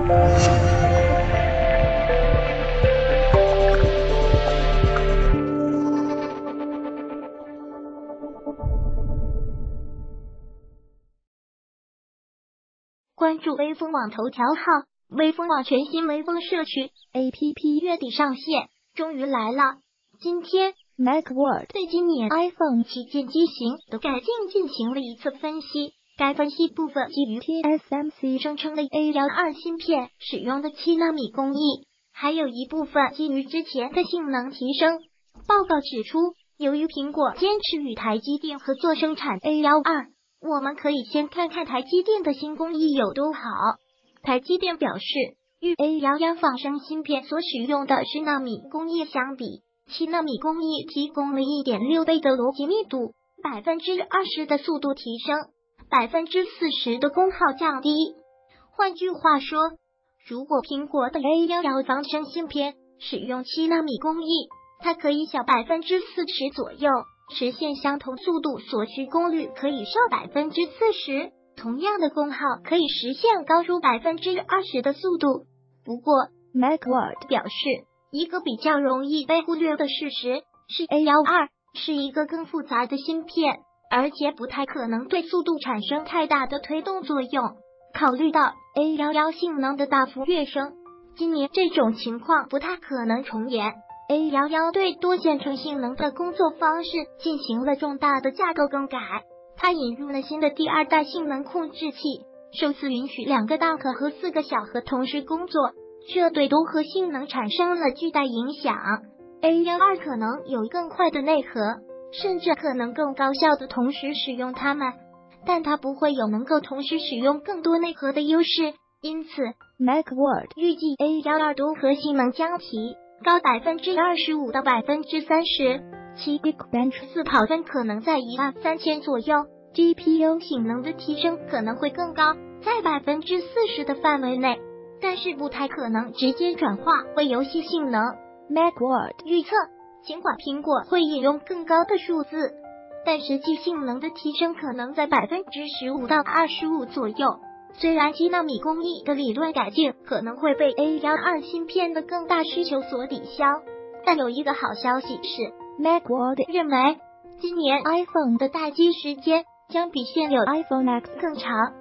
关注微风网头条号，微风网全新微风社区 APP 月底上线，终于来了。今天 MacWorld 对今年 iPhone 旗舰机型的改进进行了一次分析。该分析部分基于 TSMC 生成的 A12 芯片使用的7纳米工艺，还有一部分基于之前的性能提升。报告指出，由于苹果坚持与台积电合作生产 A12，我们可以先看看台积电的新工艺有多好。台积电表示，与 A11 仿生芯片所使用的10纳米工艺相比，7纳米工艺提供了 1.6 倍的逻辑密度， 20% 的速度提升， 40% 的功耗降低。换句话说，如果苹果的 A11 仿生芯片使用7纳米工艺，它可以小 40% 左右，实现相同速度所需功率可以少 40%， 同样的功耗可以实现高出 20% 的速度。不过 MacWorld 表示，一个比较容易被忽略的事实是 A12 是一个更复杂的芯片，而且不太可能对速度产生太大的推动作用。考虑到 A11 性能的大幅跃升，今年这种情况不太可能重演。A11 对多线程性能的工作方式进行了重大的架构更改，它引入了新的第2代性能控制器，首次允许2个大核和4个小核同时工作，这对多核性能产生了巨大影响。A12 可能有更快的内核，甚至可能更高效的同时使用它们，但它不会有能够同时使用更多内核的优势。因此 MacWorld 预计 A12 多核性能将提高 25% 到 30%， 其 Geekbench 4跑分可能在13000左右， GPU 性能的提升可能会更高，在 40% 的范围内，但是不太可能直接转化为游戏性能。MacWorld 预测，尽管苹果会引用更高的数字，但实际性能的提升可能在 15% 到 25% 左右。虽然7纳米工艺的理论改进可能会被 A12 芯片的更大需求所抵消，但有一个好消息是 MacWorld 认为今年 iPhone 的待机时间将比现有 iPhone X 更长。